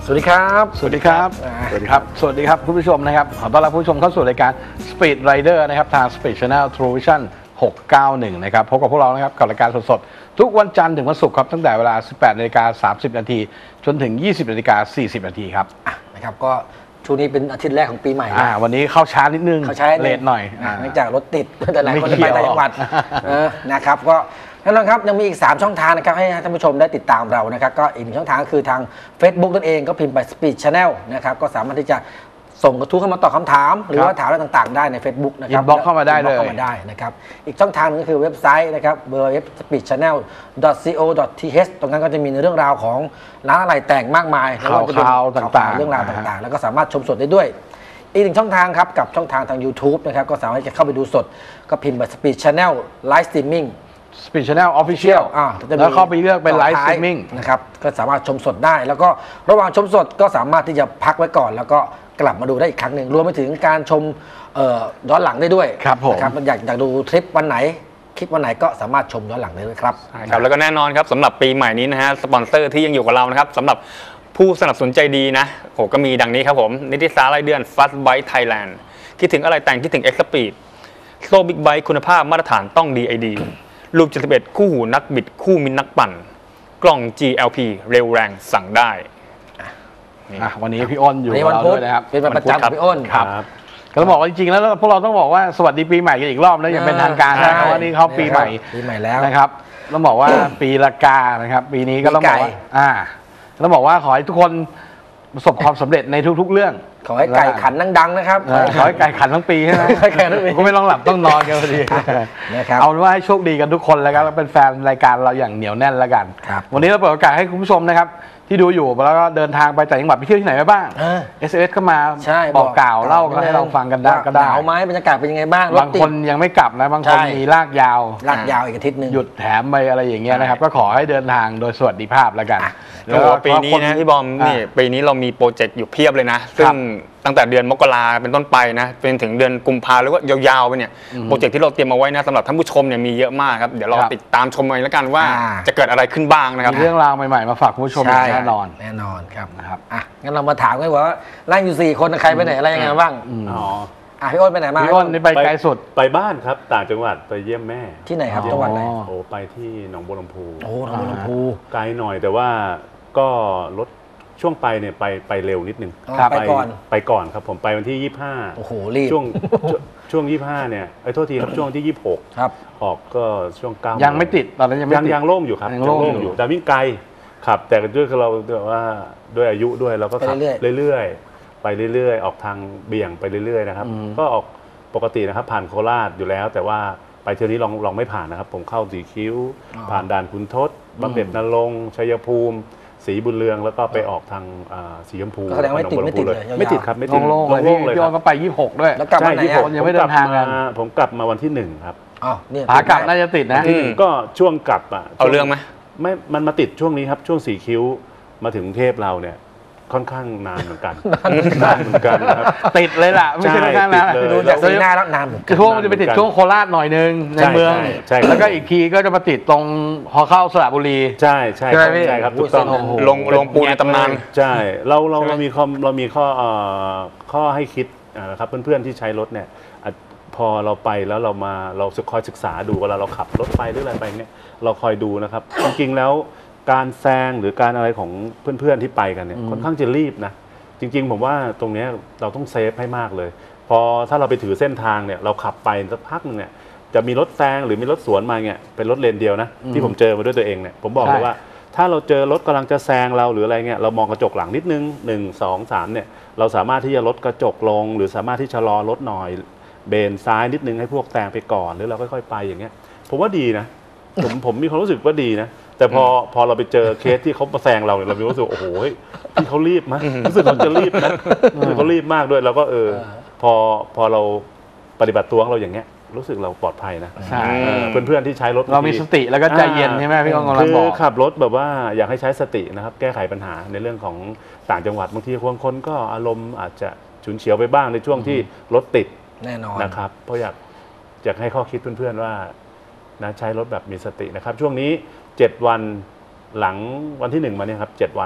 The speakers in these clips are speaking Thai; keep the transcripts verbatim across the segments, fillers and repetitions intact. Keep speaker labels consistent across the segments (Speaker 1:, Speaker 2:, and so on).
Speaker 1: สวัสดีครับ
Speaker 2: สวัสดีครับสวัสดีครับสวัสดีครับคุณผู้ชมนะครับขอต้อนรับผู้ชมเข้าสู่รายการ Speed Rider นะครับทาง Speed Channel True Vision หกเก้าหนึ่งนะครับพบกับพวกเรานะครับกับรายการสดๆทุกวันจันทร์ถึงวันศุกร์ครับตั้งแต่เวลา สิบแปดนาฬิกาสามสิบนาทีจนถึง ยี่สิบนาฬิกาสี่สิบนาทีครับ
Speaker 1: นะครับก็ช่วงนี้เป็นอาทิตย์แรกของปีใหม่
Speaker 2: อ่าวันนี้เข้าช้านิดนึง
Speaker 1: เข้าช้า
Speaker 2: เลทหน่อย
Speaker 1: เนื่องจากรถติดแต่หลายคนจะไปต่างจังหวัดนะครับก็แน่นอนครับยังมีอีกสามช่องทางนะครับให้ท่านผู้ชมได้ติดตามเรานะครับก็อีกหนึ่งช่องทางคือทาง Facebook นั่นเองก็พิมพ์ไป Speed Channel นะครับก็สามารถที่จะส่งกระทู้เข้ามาตอบคำถามหรือว่าถามอะไรต่างๆได้ใน Facebook นะครับ
Speaker 2: อินบ็อกซ์เข้ามาได้เลย
Speaker 1: เข้ามาได้นะครับอีกช่องทางนึงก็คือเว็บไซต์นะครับ ดับเบิลยู ดับเบิลยู ดับเบิลยู ดอท สปีด ชาแนล ดอท ซี โอ ดอท ที เอช ตรงนั้นก็จะมีในเรื่องราวของร้านอะไรแต่งมากมาย
Speaker 2: ข่าวๆต่างๆ
Speaker 1: เรื่องราวต่างๆแล้วก็สามารถชมสดได้ด้วยอีกหนึ่งช่องทางครับกับช่องทางทาง YouTube นะครับก็สามารถจะเข้าไปดูสดก็พิมพ์ไป Speed Channel Live Streaming
Speaker 2: Speed Channel Official แล้วเข้าไปเลือกเป็น Live Streaming
Speaker 1: นะครับก็สามารถชมสดได้แล้วก็ระหว่างชมสดก็สามารถที่จะพักไว้ก่อนแล้วก็กลับมาดูได้อีกครั้งหนึ่งรวมไปถึงการชมย้อนหลังได้ด้วย
Speaker 2: ครับผม
Speaker 1: นะครับอยากอยากดูทริปวันไหนคลิปวันไหนก็สามารถชมย้อนหลังได้ด้วยครับ
Speaker 3: ใช่ครับแล้วก็แน่นอนครับสำหรับปีใหม่นี้นะฮะสปอนเซอร์ที่ยังอยู่กับเรานะครับสำหรับผู้สนับสนุนใจดีนะโหก็มีดังนี้ครับผมนิติสารรายเดือน Fast Bike Thailand คิดถึงอะไรแต่งคิดถึง X Speed โซ่บิ๊กไบค์คุณภาพมาตรฐานต้อง ดี ไอ ดี รูปเจ็ดสิบเอ็ดคู่หูนักบิดคู่มินนักปั่นกล่อง จี แอล พี เร็วแรงสั่งได้
Speaker 2: วันนี้พี่อ้นอยู่กับเราด้วยนะครับ
Speaker 1: เป็นประจำพี่อ้น
Speaker 2: ครับก็ต้องบอกว่าจริงๆแล้วพวกเราต้องบอกว่าสวัสดีปีใหม่กันอีกรอบแล้วอย่างเป็นทางการนะวันนี้เขาปีใหม่
Speaker 1: ปีใหม่แล้ว
Speaker 2: นะครับต้องบอกว่าปีละกานะครับปีนี้ก็ต้องบอกว่าอ่าต้องบอกว่าขอให้ทุกคนประสบความสำเร็จในทุกๆเรื่อง
Speaker 1: ขอให้ไก่ขันดังๆนะครับ
Speaker 2: ขอให้ไก่ขันทั้งปีใช่ไหมก็ไม่ต้องหลับต้องนอนกันพอดีเอาเป็นว่าให้โชคดีกันทุกคนแล้วกันแล้วเป็นแฟนรายการเราอย่างเหนียวแน่นแล้วกันวันนี้เราเปิดโอกาสให้คุณผู้ชมนะครับที่ดูอยู่แล้วก็เดินทางไปต่างจังหวัดไปเที่ยวที่ไหนบ้าง เอส เอส ก็มาบอกกล่าวเล่าให้เราฟังกันได้ก็ได้
Speaker 1: หนาวไหมบรรยากาศเป็นยังไงบ้าง
Speaker 2: บางคนยังไม่กลับนะบางคนมีลากยาว
Speaker 1: ลากยาวอีกอาทิตย์นึง
Speaker 2: หยุดแถมไปอะไรอย่างเงี้ยนะครับก็ขอให้เดินทางโดยสวัสดิภาพแล้วกัน
Speaker 3: แล้วปีนี้นะพี่บอมนี่ปีนี้เรามีโปรเจกต์อยู่เพียบเลยนะซึ่งตั้งแต่เดือนมกราเป็นต้นไปนะเป็นถึงเดือนกุมภาหรือว่ายาวๆไปเนี่ยโปรเจกต์ที่เราเตรียมเอาไว้นะสำหรับท่านผู้ชมเนี่ยมีเยอะมากครับเดี๋ยวเราติดตามชมกันแล้วกันว่าจะเกิดอะไรขึ้นบ้างนะครับ
Speaker 2: มีเรื่องราวใหม่ๆมาฝากคุณผู้ชมแน่นอน
Speaker 1: แน่นอนครับนะครับอ่ะงั้นเรามาถามกันว่านั่งอยู่สี่คนใครไปไหนอะไรยังไงบ้าง
Speaker 4: อ๋อ
Speaker 1: อ่ะพี่อ้นไปไหนมา
Speaker 2: พี่อ้นนี่ไปไกลสุด
Speaker 4: ไปบ้านครับต่างจังหวัดไปเยี่ยมแม่
Speaker 1: ที่ไหนครับจังหวัดไหน
Speaker 4: โอ้ไปที่หนองบัวลำพู
Speaker 1: โอ้หนองบัวลำพู
Speaker 4: ไกลหน่อยแต่ว่าก็รถช่วงไปเนี่ยไปไปเร็วนิดนึง
Speaker 1: ไปก่อน
Speaker 4: ไปก่อนครับผมไปวันที่ยี่สิบห้า
Speaker 1: โอ้โหรีบ
Speaker 4: ช่วงช่วงยี่สิบห้าเนี่ยไอ้โทษทีครับช่วงที่ยี่สิบหก
Speaker 1: ครับ
Speaker 4: ออกก็ช่วงเก้า
Speaker 2: ยังไม่ติดตอนนั้นยังไม่
Speaker 4: ติดยังโล่งอยู่ครับยังโล่งอยู่แต่วิ่งไกลขับแต่ด้วยเราแบบว่าด้วยอายุด้วยเราก็ขับเรื่อยๆไปเรื่อยๆออกทางเบี่ยงไปเรื่อยๆนะครับก็ออกปกตินะครับผ่านโคราชอยู่แล้วแต่ว่าไปเที่ยวนี้ลองลองไม่ผ่านนะครับผมเข้าสีคิ้วผ่านด่านขุนทดบำเหน็จนรงค์ชัยภูมิสีบุญเรืองแล้วก็ไปออกทางสีชมพู
Speaker 1: แสดงไม่ติดไม่ติดเลย
Speaker 4: ไม่ติดครับไม่ติด
Speaker 2: โล่งเลยพี่อ้นก็ไปยี่สิบหกด้วย
Speaker 1: แล้วกลับมาไหน
Speaker 2: ยังไม่เดินทางกัน
Speaker 4: ผมกลับมาวันที่หนึ่งครับ
Speaker 1: อ๋อเนี่ย
Speaker 2: ขากลับน่าจะติดนะ
Speaker 4: ก็ช่วงกลับอ่ะ
Speaker 3: เอาเรื่องไหม
Speaker 4: ไม่มันมาติดช่วงนี้ครับช่วงสีคิ้วมาถึงเทพเราเนี่ยค่อนข้างนานเหมือนกันนานเหมือนกัน
Speaker 2: ติดเลยล่ะไม่ใช่ค่อนข้างนาน
Speaker 1: ดูจากสีหน้าแล้วนานเหมือนกัน
Speaker 2: ช่วงมันจะไปติดช่วงโคราชหน่อยนึงในเมืองแล้วก็อีกทีก็จะมาติดตรงพอเข้าสระบุรี
Speaker 4: ใช่ใช่ใช่ครับถูกต้อง
Speaker 3: ลงลงปูในตำนาน
Speaker 4: ใช่เราเราเรามีข้อเรามีข้อข้อให้คิดนะครับเพื่อนๆที่ใช้รถเนี่ยพอเราไปแล้วเรามาเราคอยศึกษาดูเวลาเราขับรถไปหรืออะไรไปเนี่ยเราคอยดูนะครับจริงๆแล้วการแซงหรือการอะไรของเพื่อนๆที่ไปกันเนี่ยค่อนข้างจะรีบนะจริงๆผมว่าตรงนี้เราต้องเซฟให้มากเลยพอถ้าเราไปถือเส้นทางเนี่ยเราขับไปสักพักนึงเนี่ยจะมีรถแซงหรือมีรถสวนมาเนี่ยเป็นรถเลนเดียวนะที่ผมเจอมาด้วยตัวเองเนี่ยผมบอกเลยว่าถ้าเราเจอรถกำลังจะแซงเราหรืออะไรเงี้ยเรามองกระจกหลังนิดนึงหนึ่งสองสามเนี่ยเราสามารถที่จะลดกระจกลงหรือสามารถที่จะชะลอรถหน่อยเบนซ้ายนิดนึงให้พวกแซงไปก่อนหรือเราค่อยๆไปอย่างเงี้ยผมว่าดีนะผมผมมีความรู้สึกว่าดีนะแต่พอพอเราไปเจอเคสที่เขามาแซงเราเนี่ยเรามีรู้สึกโอ้โหที่เขารีบมั้ยรู้สึกเขาจะรีบนะเขารีบมากด้วยแล้วก็เออพอพอเราปฏิบัติตัวของเราอย่างเงี้ยรู้สึกเราปลอดภัยนะเพื่อนๆที่ใช้รถ
Speaker 2: เรามีสติแล้วก็ใจเย็นใช่ไหมพี่กองกำลังบอก
Speaker 4: คือขับรถแบบว่าอยากให้ใช้สตินะครับแก้ไขปัญหาในเรื่องของต่างจังหวัดบางทีบางคนก็อารมณ์อาจจะฉุนเฉียวไปบ้างในช่วงที่รถติด
Speaker 1: แน่นอน
Speaker 4: นะครับเพราะอยากอยากให้ข้อคิดเพื่อนๆว่านะใช้รถแบบมีสตินะครับช่วงนี้เจ็ดวันหลังวันที่หนึ่งมาเนี่ยครับเจ็ดวัน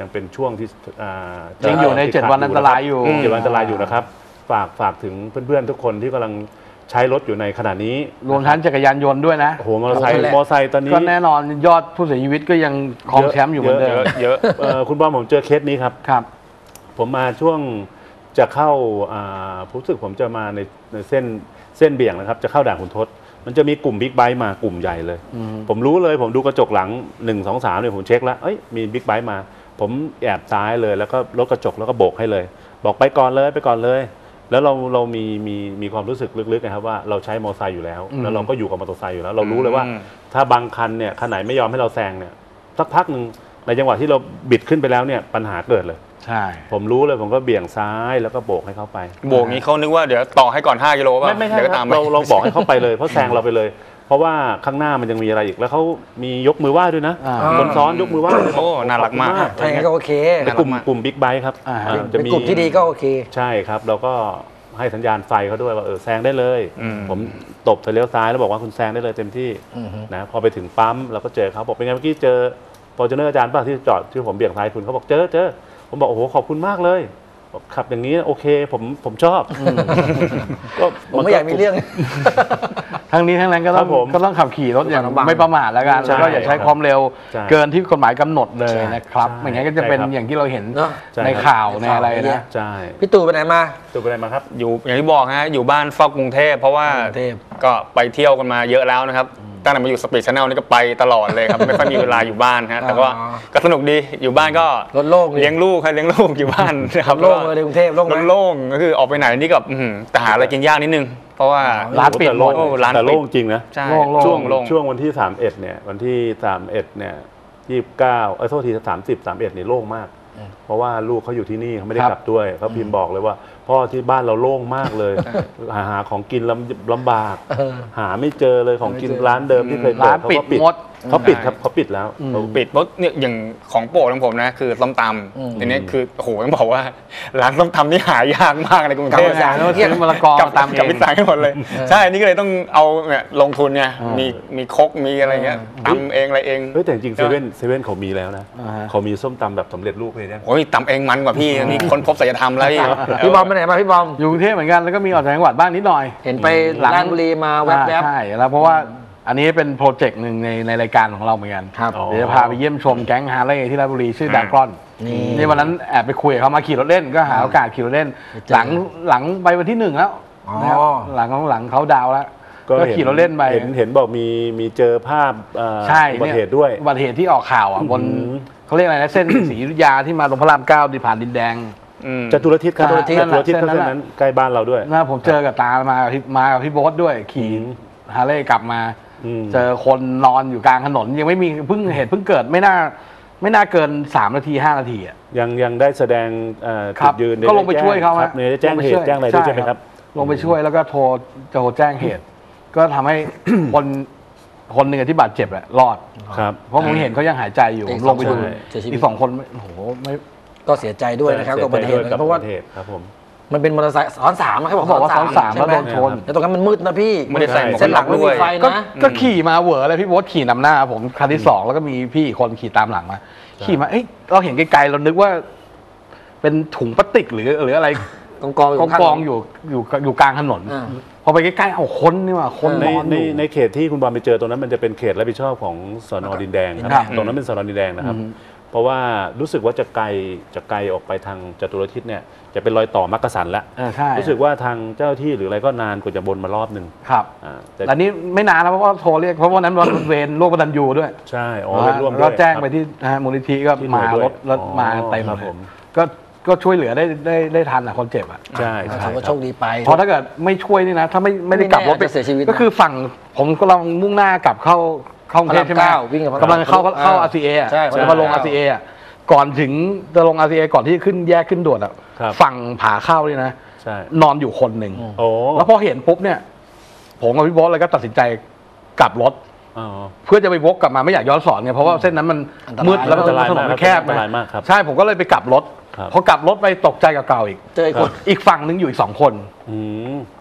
Speaker 4: ยังเป็นช่วงที่อ่า
Speaker 2: ยังอยู่ในเจ็ดวันอันตรายอยู่
Speaker 4: เจ็ดวันอันตรายอยู่นะครับฝากฝากถึงเพื่อนๆทุกคนที่กำลังใช้รถอยู่ในขณะนี้
Speaker 2: รวมทั้งจักรยานยนต์ด้วยนะ
Speaker 4: โอ้โหมอเตอร์ไซค์มอเตอร์ไซค์ตอนนี้
Speaker 2: ก็แน่นอนยอดผู้เสียชีวิตก็ยังครองแชมป์อยู่เหมือนเดิม
Speaker 3: เยอะ
Speaker 4: เออคุณบอมผมเจอเคสนี้ครับ
Speaker 2: ครับ
Speaker 4: ผมมาช่วงจะเข้าอ่ารู้สึกผมจะมาในในเส้นเส้นเบี่ยงนะครับจะเข้าด่านขุนทดมันจะมีกลุ่มบิ๊กไบค์มากลุ่มใหญ่เลยผมรู้เลยผมดูกระจกหลังหนึ่ง สอง สามเนี่ยผมเช็คแล้วเอ้ยมีบิ๊กไบค์มาผมแอบซ้ายเลยแล้วก็ลดกระจกแล้วก็โบกให้เลยบอกไปก่อนเลยไปก่อนเลยแล้วเราเรามีมีมีความรู้สึกลึกๆนะครับว่าเราใช้มอเตอร์ไซค์อยู่แล้วแล้วเราก็อยู่กับมอเตอร์ไซค์อยู่แล้วเรารู้เลยว่าถ้าบางคันเนี่ยคันไหนไม่ยอมให้เราแซงเนี่ยสักพักหนึ่งในจังหวะที่เราบิดขึ้นไปแล้วเนี่ยปัญหาเกิดเลย
Speaker 2: ใช่
Speaker 4: ผมรู้เลยผมก็เบี่ยงซ้ายแล้วก็โบกให้เขาไป
Speaker 3: โบกนี้เขานึกว่าเดี๋ยวต่อให้ก่อนห้ากิโลป่ะ
Speaker 4: ไม่ไม่ใช่ครับเราเราบอกให้เขาไปเลยเพราะแซงเราไปเลยเพราะว่าข้างหน้ามันยังมีอะไรอีกแล้วเขามียกมือไหว้ด้วยนะคนซ้อนยกมือไหว้
Speaker 3: โอ้น่ารักมาก
Speaker 1: ใช่ก็โอเค
Speaker 4: กลุ่มกลุ่มบิ๊กไบค์ครับ
Speaker 1: จะมีกลุ่มที่ดีก็โอเค
Speaker 4: ใช่ครับเราก็ให้สัญญาณไฟเขาด้วยว่าเออแซงได้เลยผมตบไปเลี้ยวซ้ายแล้วบอกว่าคุณแซงได้เลยเต็มที่นะพอไปถึงปั๊มเราก็เจอเขาบอกเป็นไงเมื่อกี้เจอฟอร์จูเนอร์อาจารย์ป่ะที่จอดที่ผมเบี่ยงซ้ายคุณเขาบอกเจอเจอผมบอกโอ้โหขอบคุณมากเลยขับอย่างนี้โอเคผมผมชอบ
Speaker 1: ก็ผมไม่อยากมีเรื่อง
Speaker 2: ทั้งนี้ทั้งนั้นก็ต้องก็ต้องขับขี่รถอย่างไม่ประมาทแล้วกันแล้วก็อย่าใช้ความเร็วเกินที่กฎหมายกำหนดเลยนะครับไม่งั้นก็จะเป็นอย่างที่เราเห็นในข่าวในอะไรนะ
Speaker 4: ใช่
Speaker 1: พี่ตู่ไปไหนมา
Speaker 4: ตู่ไปไหนมาครับ
Speaker 3: อยู่อย่างที่บอกฮะอยู่บ้านเฝ้ากรุงเทพเพราะว่าก็ไปเที่ยวกันมาเยอะแล้วนะครับตั้งแต่มาอยู่สปีดชาแนลนี่ก็ไปตลอดเลยครับไม่ค่อยมีเวลาอยู่บ้านฮะแต่ว่าก็สนุกดีอยู่บ้านก็
Speaker 1: รถโล่ง
Speaker 3: เลี้ยงลูกใครเลี้ยงลูกอยู่บ้านนะครับ
Speaker 1: โล่งเลยในกรุงเทพโล่ง
Speaker 3: โล่งก็คือออกไปไหนนี่กับแต่หาอะไรกินยากนิดนึงเพราะว่า
Speaker 4: ร้านปิดโล่งแต่โล่งจริงนะช่วงช่วงวันที่สามสิบเอ็ดเนี่ยวันที่สามสิบเอ็ดเนี่ยยี่สิบเก้าเออโทษทีสามสิบ สามสิบเอ็ดนี่โล่งมากเพราะว่าลูกเขาอยู่ที่นี่เขาไม่ได้กลับด้วยเขาพิมพ์บอกเลยว่าพ่อที่บ้านเราโล่งมากเลยหาหาของกินลำลำบากหาไม่เจอเลยของกินร้านเดิมที่เคยเปิดเขาก็ปิดเขาปิดครับเขาปิดแล้ว
Speaker 3: ปิดเพราะเนี่ยอย่างของโปรดของผมนะคือส้มตำทีนี้คือโอ้โหต้องบอกว่าร้านส้มตำนี่หายากมากในกรุงเทพ
Speaker 2: เที่ยวมะละกอ
Speaker 3: ตามกับพิซซ่าให้หมดเลยใช่นี่ก็เลยต้องเอาเนี่ยลงทุนไงมีมีครกมีอะไรเงี้ยตำเองอะไรเอง
Speaker 4: เฮ้ยแต่จริงเซเว่นเซเว่นเขามีแล้วนะเขามีส้มตำแบบสำเร็จรูปเลยเนี่ย
Speaker 3: โอ้ยตำเองมันกว่าพี่นี่คนพบศัลยธรรมแล้ว
Speaker 1: พี่บอมไปไหนมาพี่บอม
Speaker 2: อยู่กรุงเทพเหมือนกันแล้วก็มีออกจากจังหวัดบ้างนิดหน่อย
Speaker 1: เห็นไปราชบุรีมาแวบ
Speaker 2: ๆใช่แล้วเพราะว่าอันนี้เป็นโปรเจกต์หนึ่งในในรายการของเราเหมือนกันเดี๋ยวจะพาไปเยี่ยมชมแก๊งฮาร์เลย์ที่ราชบุรีชื่อดากอนนี่วันนั้นแอบไปคุยเขามาขี่รถเล่นก็หาโอกาสขี่รถเล่นหลังหลังไปวันที่หนึ่งแล้วหลังหลังเขาดาวแล้วก็ขี่รถเล่นไป
Speaker 4: เห็นเห็นบอกมีมีเจอภาพอุบัติเหตุด้วย
Speaker 2: อุบัติเหตุที่ออกข่าวอ่ะบนเขาเรียกอะไรนะเส้นศรีอยุธยาที่มาลงพระรามเก้าดิผ่านดินแดง
Speaker 4: จตุรทิศครับจตุรทิศจตุรทิศเส้นนั้นใกล้บ้านเราด้วย
Speaker 2: นะผมเจอกับตามามากับพี่โบ๊ทด้วยขี่ฮาร์เลย์กลับมาเจอคนนอนอยู่กลางถนนยังไม่มีเพิ่งเหตุเพิ่งเกิดไม่น่าไม่น่าเกินสามนาทีห้านาทีอ่ะ
Speaker 4: ยังยังได้แสดงจุดยืน
Speaker 2: ก็ลงไปช่วยเขา
Speaker 4: ครับเนี่ยแจ้งเหตุแจ้งอะไรด้วยใช่ไหมครับ
Speaker 2: ลงไปช่วยแล้วก็โทรโทรแจ้งเหตุ ก็ทำให้คนคนหนึ่งที่บาดเจ็บแหละรอด
Speaker 4: ครับ
Speaker 2: เพราะผมเห็นเขายังหายใจอยู่ลงไปดูอีกสองคนโอ้โหไม่
Speaker 1: ก็เสียใจด้วยนะครับกับอุบัติเหตุเพราะว่า
Speaker 4: ครับผม
Speaker 1: มันเป็นมอเตอร์ไซค์ซ้อนสามนะครับ
Speaker 2: บอกว่าซ้อนสามแล้วโดนชน
Speaker 1: แต่ตรงนั้นมันมืดนะพี่
Speaker 3: ไม่ได้ใส่
Speaker 1: เส้นหลังไม่มีไฟนะ
Speaker 2: ก็ขี่มาเหวอเลยพี่โบ๊ทขี่นำหน้าผมคันที่สองแล้วก็มีพี่คนขี่ตามหลังมาขี่มาเอ้ยเราเห็นไกลๆเรานึกว่าเป็นถุงพลาสติกหรือหรืออะไร
Speaker 1: กองกอง
Speaker 2: กองอยู่อยู่อยู่กลางถนนพอไปใกล้ๆเอาคนนี่ว่าคน
Speaker 4: ในในในเขตที่คุณบอลไปเจอตรงนั้นมันจะเป็นเขตรับผิดชอบของสน.ดินแดงครับตรงนั้นเป็นสน.ดินแดงนะครับเพราะว่ารู้สึกว่าจะไกลจะไกลออกไปทางจตุรทิศเนี่ยจะเป็นรอยต่อมักกะสันแล้วรู้สึกว่าทางเจ้าหน้าที่หรืออะไรก็นานกว่าจะบนมารอบหนึ่ง
Speaker 2: ครับแต่นี้ไม่นานแล้วเพราะว่าโทรเรียกเพราะว่านั้นวันเวรโรคกตัญญูด้วย
Speaker 4: ใช่อ๋อ
Speaker 2: ร่วมก็แจ้งไปที่มูลนิธิก็มารถรถมาเต็มเลยก็ก็ช่วยเหลือได้ได้ได้ทันอ่ะคนเจ็บอ่ะ
Speaker 4: ใช่
Speaker 1: ถือว่าโชคดีไป
Speaker 2: เพราะถ้าเกิดไม่ช่วยนี่นะถ้าไม่ไม่ได้กลับรถไปก็คือฝั่งผมก็ลังมุ่งหน้ากลับเข้าเข้ากรุงเทพใช่ไหมกำลังเข้าเข้า อาร์ ซี เอ อ่ะจะมาลง อาร์ ซี เอ อ่ะก่อนถึงจะลง อาร์ ซี เอ ก่อนที่ขึ้นแยกขึ้นด่วนอ่ะฝั่งผาเข้านี่นะนอนอยู่คนหนึ่งแล้วพอเห็นปุ๊บเนี่ยผมกับพี่บอสเลยก็ตัดสินใจกลับรถเพื่อจะไปวกกลับมาไม่อยากย้อนสอนไงเพราะว่าเส้นนั้นมันมืดแล้วถนนมันแคบ
Speaker 4: มากครับ
Speaker 2: ใช่ผมก็เลยไปกลับรถพอกลับรถไปตกใจกับเก่าอีก
Speaker 1: เจอคน
Speaker 2: อีกฝั่งนึงอยู่อีกสองคน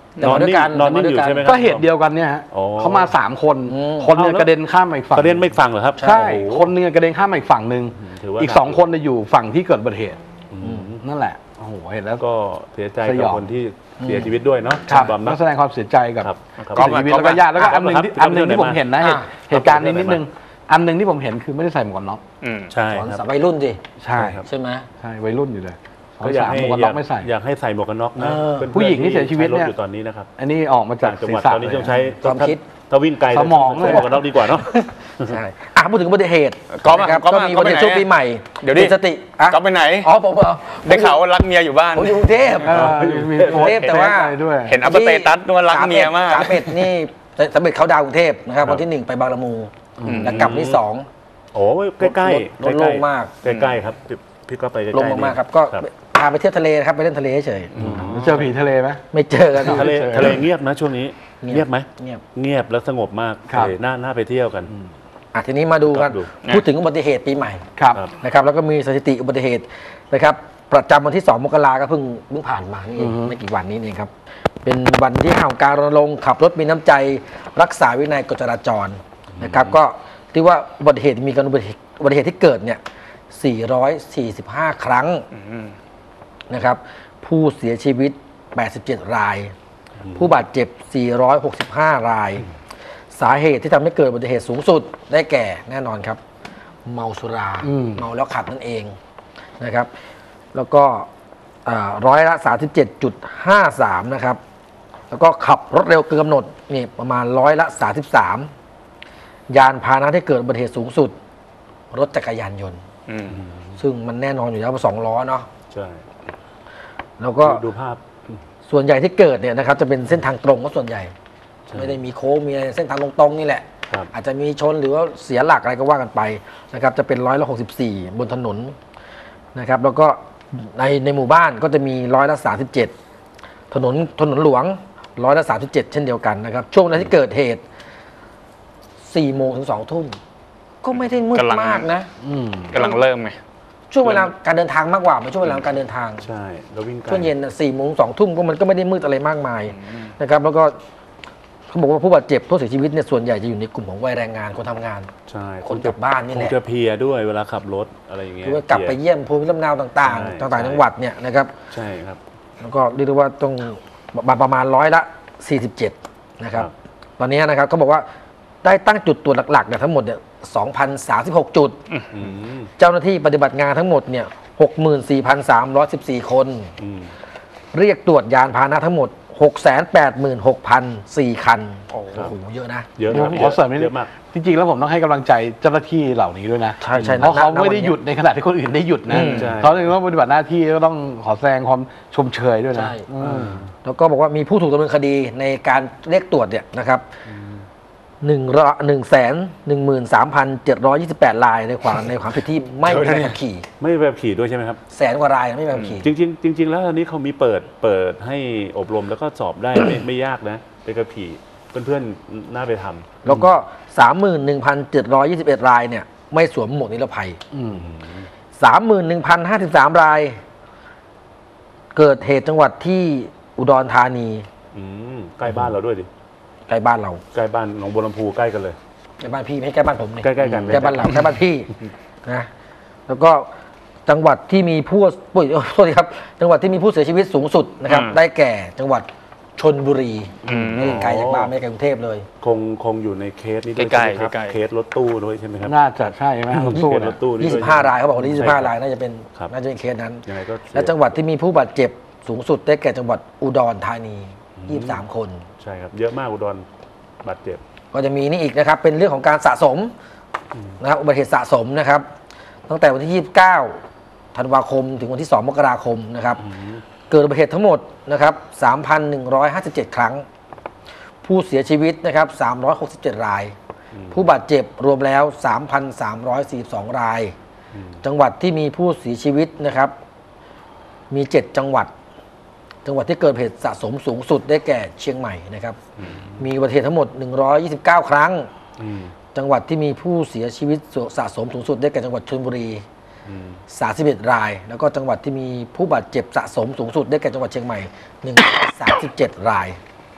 Speaker 1: แต่มาด้วยกัน
Speaker 4: นอนนิ่ง
Speaker 1: แต่มาด้วย
Speaker 4: อยู่
Speaker 1: กัน
Speaker 4: ใช่ไหมครับ
Speaker 2: ก็เหตุเดียวกันเนี่ยฮะ
Speaker 4: อ๋อ
Speaker 2: เขามาสามคน
Speaker 1: อืม
Speaker 2: คนหนึงกระเด็นข้ามมาอีกฝั่ง
Speaker 4: ประเด็นไม่ฟังเหรอครับ
Speaker 2: ใช่
Speaker 4: โอ้โห
Speaker 2: คนหนึงกระเด็นข้ามมาอีกฝั่งหนึ่ง
Speaker 4: ถือว่า
Speaker 2: อีกสองคนน่ะอยู่ฝั่งที่เกิดอุบัติเหตุ
Speaker 4: อืม
Speaker 2: นั่นแหละโอ้โหเห็นแล้ว
Speaker 4: ก็เสียใจ
Speaker 2: สย
Speaker 4: กับ
Speaker 2: อง
Speaker 4: คนที่เสียชีวิตด้วยเนาะ
Speaker 2: ครับ
Speaker 4: บอม
Speaker 2: ต้
Speaker 4: นะ
Speaker 2: องแสดงความเสียใจกับ
Speaker 4: ครับครับ
Speaker 2: ผู้เสียชีวิตแล้วก็ญาติแล้วก็อันหนึ่งที่
Speaker 4: ครับ
Speaker 2: อันหนึ่งที่ผมเห็นนะเหตุ
Speaker 1: อ่า
Speaker 2: เหตุการณ์นี้นิดนึง
Speaker 4: ครับ
Speaker 2: อันหนึ่งที่ผมเห็นคือไม่ได้ใส่หมวกกันน็อก
Speaker 3: อืม
Speaker 4: ใช่
Speaker 1: สอน
Speaker 4: ครับ
Speaker 1: สาววัยรุ่นสิ
Speaker 2: ใช่
Speaker 4: ครับ
Speaker 1: ใช่ไหม
Speaker 2: ใช่วัยรุ่นอยู่เลย
Speaker 4: ก็อยาก
Speaker 2: สาม
Speaker 4: ให้
Speaker 2: หมวกกันน็อกไม่ใส่
Speaker 4: อยากให้ใส่หมวกกันน็อกนะ
Speaker 1: เออ
Speaker 4: เพื่อนๆ
Speaker 2: ผู้หญิงที่เสียชีวิตเนี่ย
Speaker 4: ใช้รถอยู่ตอนนี้นะครับ
Speaker 2: อันนี้ออกมาจาก
Speaker 4: ต่างจัง
Speaker 2: ศี
Speaker 4: ห
Speaker 2: ร
Speaker 4: วัด
Speaker 2: ษะ
Speaker 4: ตอนนี้ต้องใช้
Speaker 1: ความคิด
Speaker 4: ถ้าวิ่งไกล
Speaker 2: สมองเลย
Speaker 4: ใส่หมวกกันน็อกดีกว่าเนาะ
Speaker 1: ใช่อ่ะพูดถึงอุบัติเหตุ
Speaker 3: ก๊อฟอะ
Speaker 1: นะครับ
Speaker 3: ก๊อฟ
Speaker 1: ก็
Speaker 3: อะ
Speaker 1: มี
Speaker 3: ก๊
Speaker 1: อุ
Speaker 3: อฟ
Speaker 1: บัติเหตุ
Speaker 3: ไปไหน
Speaker 1: ช่วงปีใหม่
Speaker 3: เดี๋ยวดิ
Speaker 1: มีสติอ่ะ
Speaker 3: ก็ไปไหน
Speaker 1: อ๋อผมเหรอ
Speaker 3: ได้ข่าวว่ารักเมียอยู่บ้าน
Speaker 1: ผมอยู่กรุงเทพ
Speaker 2: เออมีโพสต์
Speaker 1: เทพแต่ว่า
Speaker 2: อะไรด้วย
Speaker 3: เห็นอัปเตตัสว่ารักเมียมาก
Speaker 1: สามเอ็ดนี่สามเอ็ดเขาดาวกรุงเทพนะครับวันที่หนึ่งไปบางละมุงแล้วกลับวันที่สอง
Speaker 4: โอ้ยใกล้ๆใกล้
Speaker 1: รถโล่งมาก
Speaker 4: ใกล้ๆครับพี่พี่ก็ไปใกล้ๆ
Speaker 1: ลงมากๆครับก็พาไปเที่ยวทะเลนะครับไปเล่นทะเลเฉย
Speaker 2: เจอผีทะเลไหม
Speaker 1: ๆไม่เจอกัน
Speaker 4: ทะเลทะเลเงียบนะช่วงนี้
Speaker 1: เงียบ
Speaker 4: เงียบไหม
Speaker 1: เงียบ
Speaker 4: เงียบแล้วสงบมาก
Speaker 2: ครับ
Speaker 4: ทะเลน่าน่าไปเที่ยวกัน
Speaker 1: อ่ะทีนี้มาดูกัน
Speaker 4: ครับดู
Speaker 1: พูดถึงอุบัติเหตุปีใหม่
Speaker 2: ครับ
Speaker 4: ครับ
Speaker 1: นะครับแล้วก็มีสถิติอุบัติเหตุนะครับประจำวันที่สองมกราก็เพิ่งเพิ่งผ่านมานี่เอง
Speaker 2: อือฮึ
Speaker 1: ไม่กี่วันนี้เองครับเป็นวันที่ห้าของการรณรงค์ขับรถมีน้ำใจรักษาวินัยกฎจราจรนะครับก็ที่ว่าอุบัติเหตุมีการอุบัติเหตุอุบัติเหตุที่เกิดเนี่ยสี่ร้อยสี่สิบห้าครั้งนะครับผู้เสียชีวิตแปดสิบเจ็ดราย ผู้บาดเจ็บสี่ร้อยหกสิบห้าราย สาเหตุที่ทำให้เกิดอุบัติเหตุสูงสุดได้แก่แน่นอนครับ เมาสุรา
Speaker 2: อืม
Speaker 1: เมาแล้วขับนั่นเองนะครับ แล้วก็อ่าร้อยละสามสิบเจ็ดจุดห้าสามนะครับ แล้วก็ขับรถเร็วเกินกำหนดนี่ประมาณร้อยละสามสิบสามยานพาหนะที่เกิดอุบัติเหตุสูงสุด รถจักรยานยนต์
Speaker 3: อืม
Speaker 1: ซึ่งมันแน่นอนอยู่แล้วว่าสองล้อเนาะ
Speaker 4: ใช่
Speaker 1: แล้วก็
Speaker 4: ดูดูภาพ
Speaker 1: ส่วนใหญ่ที่เกิดเนี่ยนะครับจะเป็นเส้นทางตรงก็ส่วนใหญ่
Speaker 4: ใช่
Speaker 1: ไม่ได้มีโค้งมีอะไรเส้นทางตรงๆนี่แหละ
Speaker 4: ครับ
Speaker 1: อาจจะมีชนหรือว่าเสียหลักอะไรก็ว่ากันไปนะครับจะเป็นร้อยละหกสิบสี่บนถนนนะครับแล้วก็ในในหมู่บ้านก็จะมีร้อยละสามสิบเจ็ดถนนถนนหลวงร้อยละสามสิบเจ็ดเช่นเดียวกันนะครับช่วงนั้นที่เกิดเหตุสี่โมงถึงสองทุ่มก็ไม่ได้มืด
Speaker 3: กำลัง
Speaker 1: มากนะ
Speaker 2: อืม
Speaker 3: กำลังเริ่มไง
Speaker 1: ช่วงเวลาการเดินทางมากกว่าไม่ช่วงเวลาการเดินทาง
Speaker 4: ใช่เราวิ่งไกล
Speaker 1: ช่วงเย็นสี่โมงสองทุ่มก็มันก็ไม่ได้มืดอะไรมากมายนะครับแล้วก็เขาบอกว่าผู้บาดเจ็บผู้เสียชีวิตเนี่ยส่วนใหญ่จะอยู่ในกลุ่มของวัยแรงงานคนทำงาน
Speaker 4: ใช่
Speaker 1: คนกลับบ้านนี่
Speaker 4: ค
Speaker 1: แห
Speaker 4: ง
Speaker 1: ละ
Speaker 4: จะเพลียด้วยเวลาขับรถอะไรอย่างเงี้ย
Speaker 1: คือว่ากลับไปเยี่ยมภูมิลำเนาต่าง
Speaker 4: ใช่
Speaker 1: ๆ ต่างๆจังหวัดเนี่ยนะครับ
Speaker 4: ใช่ครับ
Speaker 1: แล้วก็เรียกได้ว่าต้องประมาณร้อยละสี่สิบเจ็ดนะครับ
Speaker 4: ครับ
Speaker 1: ตอนนี้นะครับเขาบอกว่าได้ตั้งจุดตรวจหลักๆเนี่ยทั้งหมดเนี่ยสองพันสามสิบหกจุด
Speaker 4: อืม
Speaker 1: เจ้าหน้าที่ปฏิบัติงานทั้งหมดเนี่ยหกหมื่นสี่พันสามร้อยสิบสี่คน
Speaker 4: อืม
Speaker 1: เรียกตรวจยานพาหนะทั้งหมด หกแสนแปดหมื่นหกพันสี่ คัน โอ้
Speaker 4: ครับ
Speaker 1: โห เยอะนะ
Speaker 4: เยอะ
Speaker 2: เดี๋ยว
Speaker 4: นะ
Speaker 2: ผมขอเสริมนิด
Speaker 4: เย
Speaker 2: นึง
Speaker 4: อะมาก
Speaker 2: จริงๆแล้วผมต้องให้กำลังใจเจ้าหน้าที่เหล่านี้ด้วยนะ
Speaker 1: ใช่ใช่
Speaker 2: เพราะเขา
Speaker 1: ณณ
Speaker 2: ไม่ได้หยุดในขณะที่คนอื่นได้หยุดนะ
Speaker 1: อืม
Speaker 4: ใช่
Speaker 2: เขาเลยต้องปฏิบัติหน้าที่ก็ต้องขอแสดงความชมเชยด้วยนะ
Speaker 1: ใช่
Speaker 2: อืม
Speaker 1: แล้วก็บอกว่ามีผู้ถูกดำเนินคดีในการเรียกตรวจเนี่ยนะครับหนึ่งร้อยหนึ่งแสนหนึ่งหมื่นสามพันเจ็ดร้อยยี่สิบแปดรายในความในความผิดที่ไม่มีใบขับขี่
Speaker 4: ไม่แบบขี่ด้วยใช่ไหมครับ
Speaker 1: แสนกว่ารายไม่มีใบขับขี่
Speaker 4: จริงๆจริง ๆ แล้วอันนี้เขามีเปิดเปิดให้อบรมแล้วก็สอบได้ ไม่ไม่ยากนะไปกับขี่เพื่อนๆน่าไปทำ
Speaker 1: แล้วก็ สามหมื่นหนึ่งพันเจ็ดร้อยยี่สิบเอ็ด รายเนี่ยไม่สวมหมวกนิรภัย
Speaker 2: อืม
Speaker 1: สามหมื่นหนึ่งพันห้าสิบสาม ราย เกิดเหตุจังหวัดที่อุดรธานี
Speaker 4: อืมใกล้บ้านเราด้วยดิ
Speaker 1: ใกล้บ้านเรา
Speaker 4: ใกล้บ้านหนองบัวลำพูใกล้กันเลย
Speaker 1: ใกล้บ้านพี่ไม่ใช่ใกล้บ้านผมนี่
Speaker 4: ใกล้ๆกัน
Speaker 1: ใกล้บ้านเราใกล้บ้านพี่นะแล้วก็จังหวัดที่มีผู้ปุ้ยโอ้โทษทีครับ จังหวัดที่มีผู้เสียชีวิตสูงสุดนะครับ
Speaker 3: อืม
Speaker 1: ได้แก่จังหวัดชลบุรี
Speaker 3: อืม
Speaker 1: ไม่ได้ไกลจากบ้านไม่ได้ไกลกรุงเทพเลย
Speaker 4: คงคงอยู่ในเคสนี้ด้วย
Speaker 3: ใกล้ๆ
Speaker 4: ใช่ไหมครับ
Speaker 3: ใกล้ๆ
Speaker 4: เคสรถตู้ด้วยใช่ไหมครับ
Speaker 2: น่าจะใช่ไหมรถตู้
Speaker 4: เคส
Speaker 2: เนี่
Speaker 4: ร
Speaker 2: ย
Speaker 4: ถตู้นี่
Speaker 1: ยี่
Speaker 4: ด้
Speaker 1: สิ
Speaker 4: ว
Speaker 1: บ
Speaker 4: ย
Speaker 1: ห้ารายเขาบอกว่ายี่สิบห้า
Speaker 4: ใช่ค
Speaker 1: ราย
Speaker 4: บ
Speaker 1: น่าจะเป็น
Speaker 4: ครับ
Speaker 1: น่าจะเป็นเคสนั้น
Speaker 4: ยังไงก็เสีย
Speaker 1: และจังหวัดที่มีผู้บาดเจ็บสูงสุดได้แก่จังหวัดอุดรธานียี่สิบสามคน
Speaker 4: ใช่ครับเยอะมากอุดรบาดเจ็บ
Speaker 1: ก็จะมีนี่อีกนะครับ เป็นเรื่องของการสะสมนะครับอุบัติเหตุสะสมนะครับ ตั้งแต่วันที่ยี่สิบเก้าธันวาคมถึงวันที่สองมกราคมนะครับ เกิดอุบัติเหตุทั้งหมดนะครับ สามพันหนึ่งร้อยห้าสิบเจ็ด ครั้ง ผู้เสียชีวิตนะครับ สามร้อยหกสิบเจ็ด ราย ผู้บาดเจ็บรวมแล้ว สามพันสามร้อยสี่สิบสอง ราย จังหวัดที่มีผู้เสียชีวิตนะครับ มี เจ็ด จังหวัด จังหวัดที่เกิดเหตุสะสมสูงสุดได้แก่เชียงใหม่นะครับ มีอุบัติเหตุทั้งหมด หนึ่งร้อยยี่สิบเก้า ครั้ง
Speaker 4: อืม
Speaker 1: จังหวัดที่มีผู้เสียชีวิตสะสมสูงสุดได้แก่จังหวัดชลบุรี
Speaker 4: อืม
Speaker 1: สามสิบเอ็ด ราย แล้วก็จังหวัดที่มีผู้บาดเจ็บสะสมสูงสุดได้แก่จังหวัดเชียงใหม่หนึ่งร้อยสามสิบเจ็ด ราย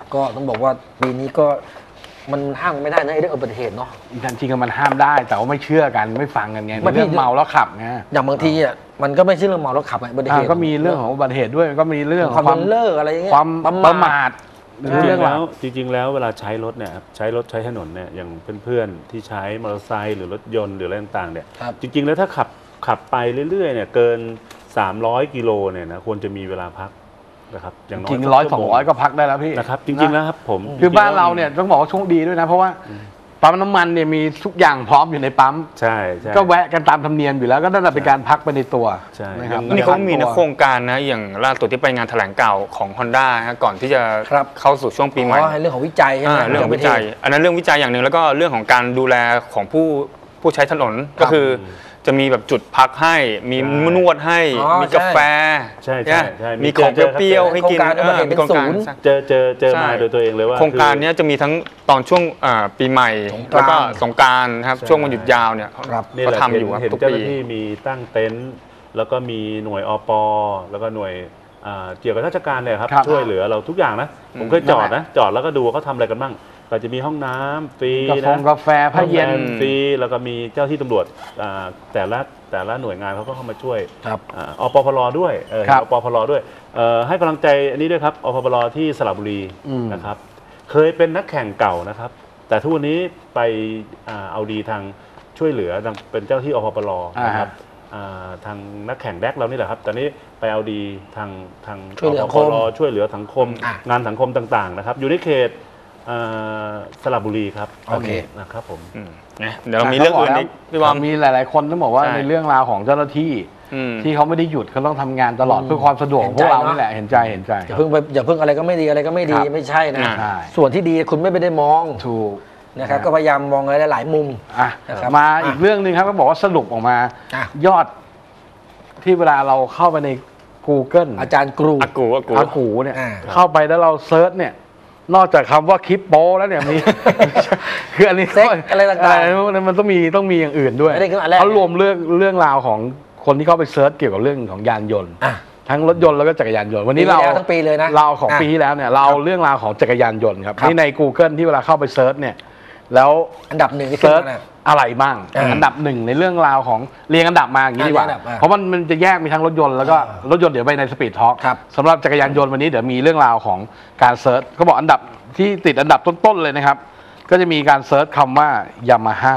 Speaker 1: ก็ต้องบอกว่าปีนี้ก็มันห้ามไม่ได้นะไอ้เรื่องอุบัติเหตุเนาะ
Speaker 2: จริงๆมันห้ามได้แต่ว่าไม่เชื่อกันไม่ฟังกันไง
Speaker 1: ไม่พี่
Speaker 2: เรื่องเมาแล้วขับไง
Speaker 1: อย่างบางทีอ่ะมันก็ไม่ใช่เรื่องเมาแล้วขับไงอุบัติเห
Speaker 2: อ่า
Speaker 1: ตุ
Speaker 2: ก็มีเรื่องของอุบัติเหตุด้วยก็มีเรื่อง
Speaker 1: ความเลิกอะไรอย่างเงี้ย
Speaker 2: ความประมาท
Speaker 4: จ
Speaker 2: เรื่
Speaker 4: ริ
Speaker 2: อง
Speaker 4: งๆ
Speaker 2: แล้
Speaker 4: แล้ว วจริงๆแล้วเวลาใช้รถเนี่ยครับใช้รถใช้ถนนเนี่ยอย่างเพื่อนๆที่ใช้มอเตอร์ไซค์หรือรถยนต์หรืออะไรต่างๆเนี่ย
Speaker 1: ครับ
Speaker 4: จริงๆแล้วถ้าขับขับไปเรื่อยๆเนี่ยเกินสามร้อยกิโลเนี่ยนะควรจะมีเวลาพักนะครับอย่างน้อย
Speaker 2: จริง
Speaker 4: สัก
Speaker 2: ร้อย
Speaker 4: ชั่ว
Speaker 2: สอง
Speaker 4: โม
Speaker 2: ร้อยก็พักได้แล้วพี่
Speaker 4: นะครับจริงๆแล้วครับผม
Speaker 2: คือบ้านเราเนี่ยต้องบอกว่าโชคดีด้วยนะเพราะว่าปั๊มน้ำมันเนี่ยมีทุกอย่างพร้อมอยู่ในปั๊ม
Speaker 4: ใช่ใช่
Speaker 2: ก็แวะกันตามธรรมเนียมอยู่แล้วก็นั่นแหละเป็นการพักไปในตัว
Speaker 4: ใช่
Speaker 2: นะครับ
Speaker 3: นี่เขามีนะ
Speaker 2: พัก
Speaker 3: โครงการนะอย่างล่าสุดที่ไปงานแถลงข่าวของ Honda ฮะก่อนที่จะ
Speaker 1: ครับ
Speaker 3: เข้าสู่ช่วงปีใหม่
Speaker 1: อ๋อเรื่องของวิจัยใช่ไหม
Speaker 3: อ่าเรื่องของวิจัย อันนั้นเรื่องวิจัยอย่างหนึ่งแล้วก็เรื่องของการดูแลของผู้ผู้ใช้ถนนก็คือจะมีแบบจุดพักให้มีนวดให้
Speaker 1: อ๋อ
Speaker 3: มีกาแฟ
Speaker 4: ใช่ใช่ใช่
Speaker 3: มีของเปรี้ยวๆให้กิน
Speaker 1: โครงการอุบัติเหตุเป็นศูนย์
Speaker 4: เจอเจอเจอ
Speaker 3: ใช่
Speaker 4: มาโดยตัวเองเลยว่า
Speaker 3: โครงการเนี้ยจะมีทั้งตอนช่วงอ่าปีใหม่
Speaker 1: สงกรานต์
Speaker 3: แล้วก็สงกรานต์นะครับช่วงวันหยุดยาวเนี่ย
Speaker 1: ครับ
Speaker 4: นี่
Speaker 3: ก็
Speaker 4: แหละ
Speaker 3: ทำอยู่ครับ
Speaker 4: เห็น
Speaker 3: ทุก
Speaker 4: เจ้าห
Speaker 3: ปี
Speaker 4: น้าที่มีตั้งเต็นท์แล้วก็มีหน่วยอปแล้วก็หน่วยอ่าเกี่ยวกับราชการเนี่ยครับ
Speaker 2: ครับ
Speaker 4: ช่วยเหลือเราทุกอย่างนะผมเคยจอดนะจอดแล้วก็ดูว่าเขาทำอะไรกันบ้างก็จะมีห้องน้ำฟรี
Speaker 2: กาแฟ
Speaker 4: นะ
Speaker 2: กาแฟผ้าเย็น
Speaker 4: ห้องำฟรีแล้วก็มีเจ้าที่ตำรวจอ่าแต่ละแต่ละหน่วยงานเขาก็เข้ามาช่วย
Speaker 1: ครับ
Speaker 4: อ่าอปพลด้วยเออ
Speaker 2: ครับ
Speaker 4: อปพลด้วยเอ่อให้กำลังใจอันนี้ด้วยครับอปพลที่สระบุรี
Speaker 2: อืม
Speaker 4: นะครับเคยเป็นนักแข่งเก่านะครับ แต่ทุกวันนี้ไปอ่าเอาดีทางช่วยเหลือทางเป็นเจ้าที่อปพลนะครับอ่าทางนักแข่งแดกเรานี่แหละครับตอนนี้ไปเอาดีทางทาง
Speaker 1: ช่วยเหลือ
Speaker 4: อ
Speaker 1: สั
Speaker 4: ป
Speaker 1: ง
Speaker 4: พ
Speaker 1: คม
Speaker 4: ลช่วยเหลือสังคม
Speaker 1: อ่ะ
Speaker 4: งานสังคมต่างๆนะครับอยู่ในเขตอ่าสระบุรีครับ
Speaker 1: โอเค
Speaker 4: นะครับผม
Speaker 3: อืมนะเดี๋ยวเรามีเรื่องอื่นอีกพี่บอม
Speaker 2: มีหลาย ๆ คนต้องบอกว่า
Speaker 3: ใช่
Speaker 2: ในเรื่องราวของเจ้าหน้าที่
Speaker 3: อืม
Speaker 2: ที่เขาไม่ได้หยุดเขาต้องทำงานตลอด
Speaker 1: อืม
Speaker 2: เพื่อความสะดวกของพวกเรา
Speaker 1: เห็นใจเนอะ
Speaker 2: นี่แหละเห็นใจเห็นใจ
Speaker 1: อย่าเพิ่งไปอย่าเพิ่งอะไรก็ไม่ดีอะไรก็ไม่ดี
Speaker 2: ครับ
Speaker 1: ไม่ใช่นะ
Speaker 3: อ่า
Speaker 2: ใช่
Speaker 1: ส่วนที่ดีคุณไม่ได้มอง
Speaker 2: ถูก
Speaker 1: นะครับก็พยายามมองอะไรหลายๆมุม
Speaker 2: อ่ะ
Speaker 1: นะครับ
Speaker 2: มา
Speaker 1: อ่ะ
Speaker 2: อีกเรื่องหนึ่งครับก็บอกว่าสรุปออกมา
Speaker 1: อ่ะ
Speaker 2: ยอดที่เวลาเราเข้าไปใน Google
Speaker 1: อาจารย์กรู
Speaker 3: อากูอากู
Speaker 2: อากูเนี่ย
Speaker 1: อ่า
Speaker 2: เข้าไปแล้วเราเซิร์ชเนี่ย นอกจากคำว่าคลิปโป้แล้วเนี่ยมี คืออันนี้
Speaker 1: เซ็กอะไรต่างๆ
Speaker 2: อะไรมันต้องมีต้องมีอย่างอื่นด้วย
Speaker 1: อันนี้คืออันแรก
Speaker 2: เขารวมเรื่องเรื่องราวของคนที่เข้าไปเซิร์ชเกี่ยวกับเรื่องของยานยนต์
Speaker 1: อ่ะ
Speaker 2: ทั้งรถยนต์แล้วก็จักรยานยนต์วันนี้
Speaker 1: ปี
Speaker 2: เรา
Speaker 1: ที่แล้วทั้งปีเลยนะ
Speaker 2: เราของ
Speaker 1: อ่ะ
Speaker 2: ปีที่แล้วเนี่ยเราเอาเรื่องราวของจักรยานยนต์ครับ
Speaker 1: ครับ
Speaker 2: นี่ใน Google ที่เวลาเข้าไปเซิร์ชเนี่ยแล้ว
Speaker 1: อันดับหนึ่งที่ขึ้น
Speaker 2: เซิร์ช
Speaker 1: มานะ
Speaker 2: อะไรบ้าง
Speaker 1: อ่า
Speaker 2: อันดับหนึ่งในเรื่องราวของเรียงอันดับมาอย่างนี้ดีกว่า
Speaker 1: อ่าเรียงอันดับอ่า
Speaker 2: เพราะมันมันจะแยกมีทั้งรถยนต์แล้วก็
Speaker 1: อ่าร
Speaker 2: ถยนต์เดี๋ยวไปในสปีดทอล์ก
Speaker 1: ครับ
Speaker 2: สำหรับจักรยานยนต์วันนี้เดี๋ยวมีเรื่องราวของการเซิร์ชเขาบอกอันดับที่ติดอันดับต้นๆเลยนะครับ ก็จะมีการเซิร์ชคำว่า Yamaha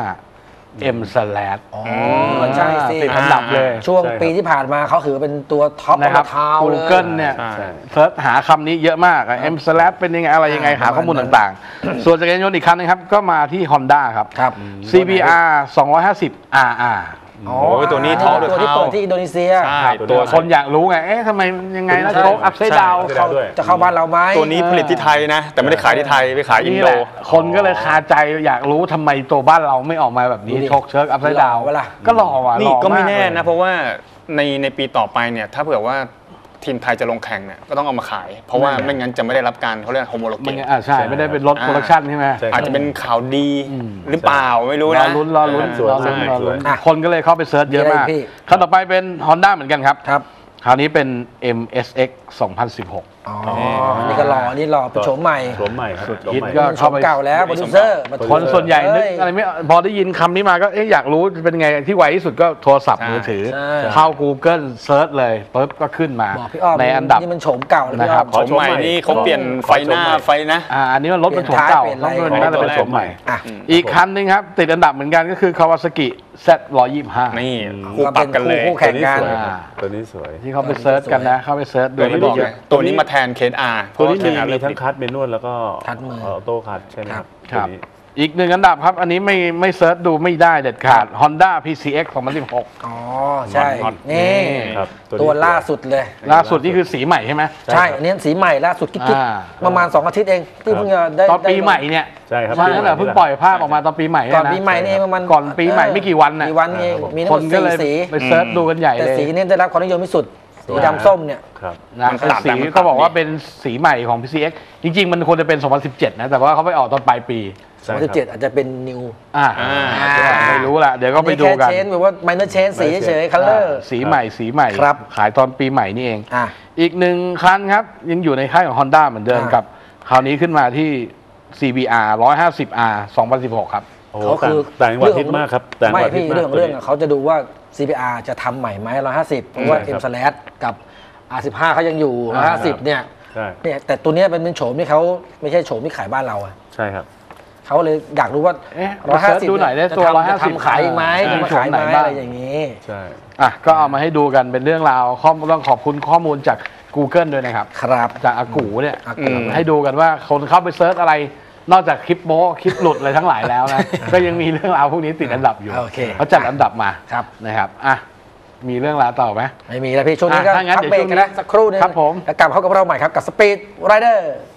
Speaker 2: M slash
Speaker 1: อ๋อใช่สิ
Speaker 2: ติดอันดับเลย
Speaker 1: ช่วง
Speaker 4: ใช่ครับ
Speaker 1: ปีที่ผ่านมาเขาถือเป็นตัวท็อป
Speaker 2: นะครับ
Speaker 1: ทาวเลย
Speaker 2: Google เนี่ย
Speaker 3: ใช่
Speaker 4: ใช่
Speaker 2: เซิร์ชหาคำนี้เยอะมากอะ M slash เป็นยังไงอะไรยังไง
Speaker 1: อ่า
Speaker 2: หาข้อมูลต่างๆ ส่วนจักรยานยนต์อีกคันนึงครับ ก็มาที่ Honda ครับ
Speaker 1: ครับ
Speaker 2: ซี บี อาร์ สองร้อยห้าสิบ อาร์ อาร์
Speaker 1: อ๋อ
Speaker 3: โอ้ยตัวนี้ท็อป
Speaker 1: ตัวที่
Speaker 3: เท่า
Speaker 1: เปิดที่อินโดนีเซีย
Speaker 3: ใช่
Speaker 4: ตัว
Speaker 3: ตัว
Speaker 4: นี้
Speaker 2: คนอยากรู้ไง เอ๊ะทำไมยังไงนะ
Speaker 1: ใช่
Speaker 2: โชคอัพไซด์ดาว
Speaker 4: ใช่
Speaker 1: เขาจะเข้าบ้านเราไหม
Speaker 3: ตัวนี้ผลิตที่ไทยนะ แต่ไม่ได้ขายที่ไทยไปขายอิน
Speaker 2: นี่
Speaker 3: โด
Speaker 2: แหละคนก็เลยคาใจอยากรู้ทำไมตัวบ้านเราไม่ออกมาแบบนี้
Speaker 1: ดูดิ
Speaker 2: โชคเชิร์กอัพไซด์ดาว
Speaker 1: หล่อเวลา
Speaker 2: ก็หล่อว่ะ
Speaker 3: นี่
Speaker 2: หล่อ
Speaker 3: ก็ไม่
Speaker 2: า
Speaker 3: แน่
Speaker 2: เลย
Speaker 3: นะ เพราะว่าในในปีต่อไปเนี่ย ถ้าเผื่อว่าทีมไทยจะลงแข่งเนี่ยก็ต้องเอามาขาย เพราะว่าไม่งั้นจะไม่ได้รับการเขาเรียกโฮโมโล
Speaker 2: มัน
Speaker 3: เกต
Speaker 2: อ่าใช่ไม่ได้เป็นรถโปรดักชั่นใช่ไหม
Speaker 4: ใช่
Speaker 3: อาจจะเป็นข่าวดี
Speaker 2: อืม
Speaker 3: หรือเปล่าไม่รู้
Speaker 2: รอ
Speaker 3: นะ
Speaker 2: ลุ้นรอลุ้น
Speaker 4: สวย
Speaker 2: รอลุ้น
Speaker 4: ใช่
Speaker 2: รอลุ้น
Speaker 1: สวย
Speaker 2: คนก็เลยเข้าไปเซิร์ชเยอะมาก
Speaker 1: มีอะไรพี่
Speaker 2: คันต่อไปเป็น Honda เหมือนกันครับ
Speaker 1: ครับ
Speaker 2: คราวนี้เป็น เอ็ม เอส เอ็กซ์ สองพันสิบหก
Speaker 1: อ๋อนี่ก็หล่อนี่หล่อเป็นโฉมใหม่
Speaker 4: โฉมใหม่ครับ
Speaker 2: สุด
Speaker 4: โฉม
Speaker 2: ฮิต
Speaker 4: ใหม่
Speaker 2: ก็
Speaker 1: มันโฉมเก่าแล้วโปรดิวเซอร์มา
Speaker 2: คนส่วนใหญ่นึก
Speaker 1: เอ้ย
Speaker 2: อะไรไม่พอได้ยินคำนี้มาก็เอ๊ะอยากรู้เป็นไงที่ไวที่สุดก็โทรศัพท์
Speaker 3: ใช่
Speaker 2: มือถือ
Speaker 1: ใช่
Speaker 2: เข้า Google เซิร์ชเลยปุ๊บก็ขึ้นมา
Speaker 1: บอกพี่อ้อม
Speaker 2: ในอันดับ
Speaker 1: นี่มันโฉมเก่าแล้วพี่อ้อม
Speaker 2: นะครับ
Speaker 3: โฉมใหม่นี่เขาเปลี่ยนไฟหน้าไฟนะ
Speaker 2: อ่าอันนี้มันรถเป็นโฉมเก่า
Speaker 1: เปลี่ยน
Speaker 2: ต้
Speaker 1: ท้าย
Speaker 2: อง
Speaker 1: เปลี่ยนอะไร
Speaker 2: น่าจะเป็นโฉมใหม่
Speaker 1: อ่ะ
Speaker 2: อีกคันหนึงครับ ติดอันดับเหมือนกันก็คือ Kawasaki แซด หนึ่งร้อยยี่สิบห้า
Speaker 3: นี่คู่ปรับกันเลย
Speaker 1: คู่แข่งกัน
Speaker 4: ตัวนี้สวย
Speaker 2: ที่เขาไปเซิร์ชกันนะ เข้าไปเซิร์ชดู
Speaker 3: ตัวนี้
Speaker 2: ไม่
Speaker 3: บอก
Speaker 2: เย
Speaker 3: เล
Speaker 2: อะ
Speaker 3: ยตัวนี้มาแทนเคสอาร์
Speaker 4: ตัวนี้มี
Speaker 3: เพราะว่า
Speaker 4: มี
Speaker 3: เคส R
Speaker 4: ทั้งคัดเมนวลแล้วก็
Speaker 1: คัดมือ
Speaker 4: ออโต้คัดใช่ไหมครับ
Speaker 2: ครับ
Speaker 4: ตัวนี้
Speaker 2: อีกหนึ่งอันดับครับ อันนี้ไม่ไม่เซิร์ชดูไม่ได้เด็ดขาด Honda พี ซี เอ็กซ์ สองพันสิบหก
Speaker 1: อ๋อใช่
Speaker 3: ฮอต
Speaker 1: นี่
Speaker 4: ครับนี้
Speaker 1: ตัวล่าสุดเลย
Speaker 2: ล่าสุดนี่คือสีใหม่ใช่ไหม
Speaker 1: ใช่อันนี้สีใหม่ล่าสุดกิ๊ก
Speaker 2: อ่า
Speaker 1: ๆประมาณสองอาทิตย์เองที่เพิ่งจะได้
Speaker 2: ตอนปีใหม่เนี่ย
Speaker 4: ใช่ครับ
Speaker 2: ใช่ตั้งแต่เพิ่งปล่อยภาพออกมาตอนปีใหม่
Speaker 1: ก่อน
Speaker 2: เยะ
Speaker 1: ปีใหม่นี่เองประมาณ
Speaker 2: ก่อนปีใหม่ไม่กี่วันน่ะ
Speaker 1: กี่วันเองมีทั้ง
Speaker 2: ค
Speaker 1: หม
Speaker 2: น
Speaker 1: ด
Speaker 2: ก็
Speaker 1: สี่
Speaker 2: เลย
Speaker 1: สี
Speaker 2: ไปเซิร์ชดูกันใหญ่
Speaker 1: แต่
Speaker 2: เลย
Speaker 1: สีนี้ได้รับความนิยมที่สุดสีดำส้มเนี่ย
Speaker 4: ครับ
Speaker 2: นะ
Speaker 3: มัน
Speaker 2: เป็น
Speaker 3: ตัด
Speaker 2: สี
Speaker 3: แต่มันตัด
Speaker 2: เขาบอกว่า
Speaker 3: นี่
Speaker 2: เป็นสีใหม่ของ พี ซี เอ็กซ์ จริง ๆ มันควรจะเป็น สองพันสิบเจ็ด นะ แต่ว่าเขาไปออกตอนปลายปี
Speaker 4: ใช่
Speaker 1: สอง
Speaker 4: ค
Speaker 1: พั
Speaker 4: รั
Speaker 1: น
Speaker 4: บ
Speaker 1: สิบเจ็ดอาจจะเป็นนิว
Speaker 2: อ่า
Speaker 3: อ่า
Speaker 2: ไม่รู้ละเดี๋ยวก็ไปดูกัน
Speaker 1: แค่เชนแบบว่าไมเนอร์เชนสีเฉยคัลเลอร์
Speaker 2: สีใหม่สีใหม่
Speaker 1: ครับ
Speaker 2: ขายตอนปีใหม่นี่เอง
Speaker 1: อ่ะ
Speaker 2: อีกหนึ่งคันครับ ยังอยู่ในค่ายของ Honda เหมือนเดิม
Speaker 1: อ่า
Speaker 2: กับคราวนี้ขึ้นมาที่ ซี บี อาร์ หนึ่งร้อยห้าสิบ อาร์ สองพันสิบหก ครับ
Speaker 4: โอ้โห
Speaker 1: เขาคือ
Speaker 4: ต่างจังหวัดฮิตมากครับต่างจัง
Speaker 1: ไม่
Speaker 4: หวัดฮิต
Speaker 1: พี่
Speaker 4: มาก
Speaker 1: เรื่องของเรื่องอะเขาจะดูว่า ซี พี อาร์ จะทำใหม่ไหมหนึ่งร้อยห้าสิบเพราะว่า
Speaker 4: ใช่ครับ
Speaker 1: M slash กับ อาร์ สิบห้า เขายังอยู่หนึ่งร้อยห้าสิบเนี่ย
Speaker 4: ใช่
Speaker 1: เนี่ยแต่ตัวเนี้ยเป็นเป็นโฉมที่เขาไม่ใช่โฉมที่ขายบ้านเราอะ
Speaker 4: ใช่ครับ
Speaker 1: เขาเลยอยากรู้ว่า
Speaker 2: เอ๊ะ
Speaker 1: หนึ่งร้อยห้าสิบ
Speaker 2: ดูหน่อยได้
Speaker 1: จะ
Speaker 2: ตัว
Speaker 1: ทำ
Speaker 2: หนึ่งร้อยห้าสิบ
Speaker 1: จะทำขายอีกไหม
Speaker 2: ใช่
Speaker 1: จะมาขายไหม
Speaker 2: โฉมไหนบ้าง
Speaker 1: อะไรอย่างนี้
Speaker 4: ใช่
Speaker 2: อ่ะก็เอามาให้ดูกันเป็นเรื่องราวข้อมูลต้องขอบคุณข้อมูลจาก Google ด้วยนะครับ
Speaker 1: ครับ
Speaker 2: จากอากูเนี่ย
Speaker 1: อากู
Speaker 2: อืมให้ดูกันว่าคนเข้าไปเซิร์ชอะไร นอกจากคลิปโม้คลิปหลุดอะไรทั้งหลายแล้วนะ ก็ยังมีเรื่องราวพวกนี้ติดอันดับอยู่
Speaker 1: โอเค
Speaker 2: เขาจัดอันดับมา
Speaker 1: ครับ
Speaker 2: นะครับอ่ะมีเรื่องราวต่อไหม
Speaker 1: ไม่มีแล้วพี่ช่วงนี้ก็
Speaker 2: อ่ะถ้างั้น
Speaker 1: พัก
Speaker 2: เดี๋ยว
Speaker 1: เบรก
Speaker 2: ช่วง
Speaker 1: กัน
Speaker 2: นี้
Speaker 1: นะสักครู่หนึง
Speaker 2: ครับผม
Speaker 1: แล้วกลับเข้ากับเราใหม่ครับกับสปีดไรเดอร์